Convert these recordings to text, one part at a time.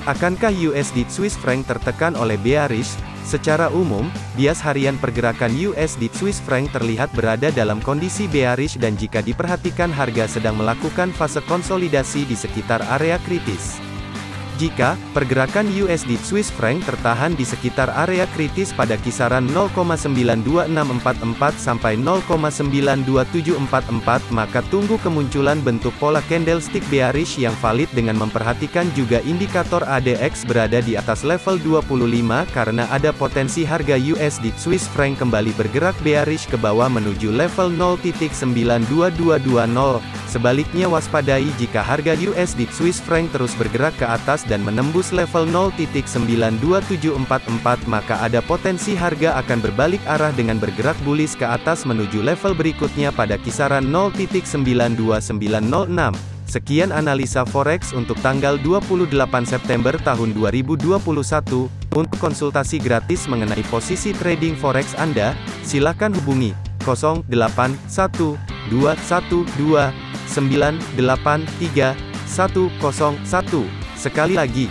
Akankah USD Swiss franc tertekan oleh bearish? Secara umum, bias harian pergerakan USD Swiss franc terlihat berada dalam kondisi bearish dan jika diperhatikan harga sedang melakukan fase konsolidasi di sekitar area kritis. Jika pergerakan USD Swiss franc tertahan di sekitar area kritis pada kisaran 0,92644 sampai 0,92744, maka tunggu kemunculan bentuk pola candlestick bearish yang valid dengan memperhatikan juga indikator ADX berada di atas level 25 karena ada potensi harga USD Swiss franc kembali bergerak bearish ke bawah menuju level 0.92220. Sebaliknya waspadai jika harga USD Swiss franc terus bergerak ke atas dan menembus level 0.92744, maka ada potensi harga akan berbalik arah dengan bergerak bullish ke atas menuju level berikutnya pada kisaran 0.92906. Sekian analisa forex untuk tanggal 28 September tahun 2021. Untuk konsultasi gratis mengenai posisi trading forex Anda, silakan hubungi 081212983101. Sekali lagi,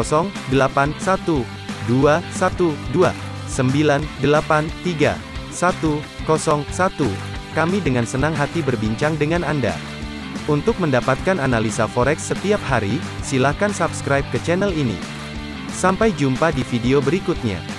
081212983101. Kami dengan senang hati berbincang dengan Anda. Untuk mendapatkan analisa forex setiap hari, silakan subscribe ke channel ini. Sampai jumpa di video berikutnya.